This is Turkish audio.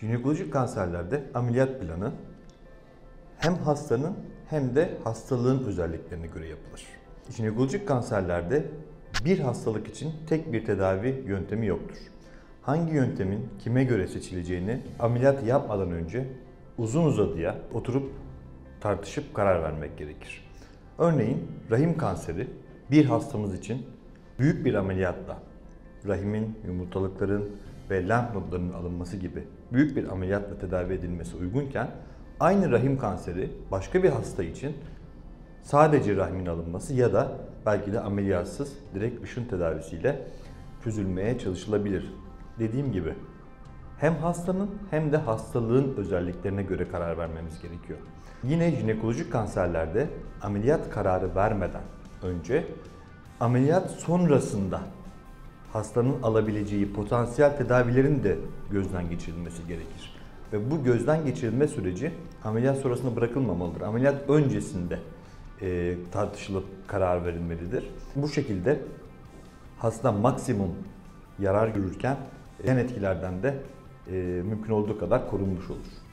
Jinekolojik kanserlerde ameliyat planı hem hastanın hem de hastalığın özelliklerine göre yapılır. Jinekolojik kanserlerde bir hastalık için tek bir tedavi yöntemi yoktur. Hangi yöntemin kime göre seçileceğini ameliyat yapmadan önce uzun uzadıya oturup tartışıp karar vermek gerekir. Örneğin rahim kanseri bir hastamız için büyük bir ameliyatla rahimin, yumurtalıkların ve lenf nodlarının alınması gibi büyük bir ameliyatla tedavi edilmesi uygunken aynı rahim kanseri başka bir hasta için sadece rahimin alınması ya da belki de ameliyatsız direkt ışın tedavisiyle çözülmeye çalışılabilir. Dediğim gibi hem hastanın hem de hastalığın özelliklerine göre karar vermemiz gerekiyor. Yine jinekolojik kanserlerde ameliyat kararı vermeden önce ameliyat sonrasında hastanın alabileceği potansiyel tedavilerin de gözden geçirilmesi gerekir. Ve bu gözden geçirilme süreci ameliyat sonrasında bırakılmamalıdır. Ameliyat öncesinde tartışılıp karar verilmelidir. Bu şekilde hasta maksimum yarar görürken yan etkilerden de mümkün olduğu kadar korunmuş olur.